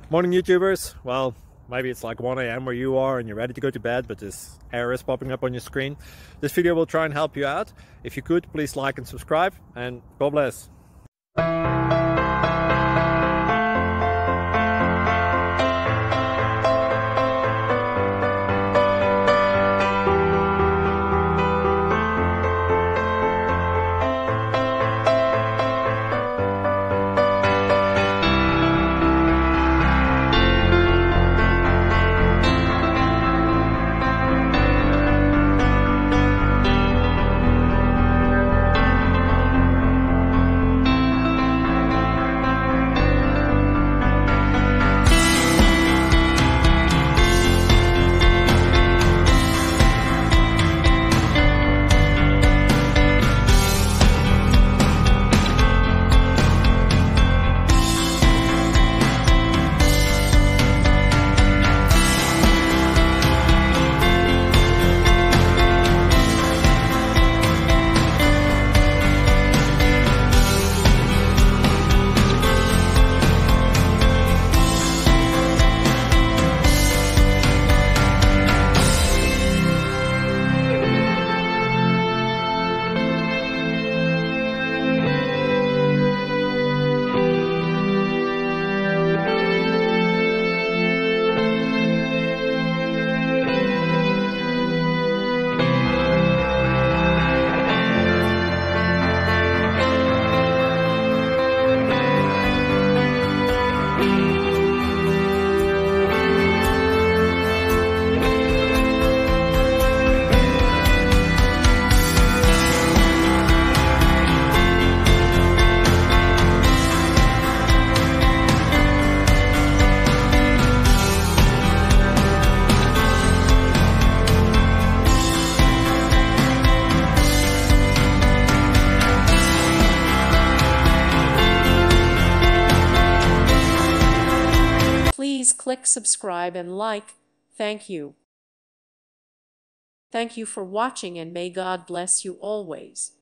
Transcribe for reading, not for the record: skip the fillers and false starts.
Morning YouTubers. Well, maybe it's like 1 a.m. where you are and you're ready to go to bed, but this error is popping up on your screen. This video will try and help you out. If you could, please like and subscribe, and God bless. Please click subscribe and like. Thank you. Thank you for watching, and may God bless you always.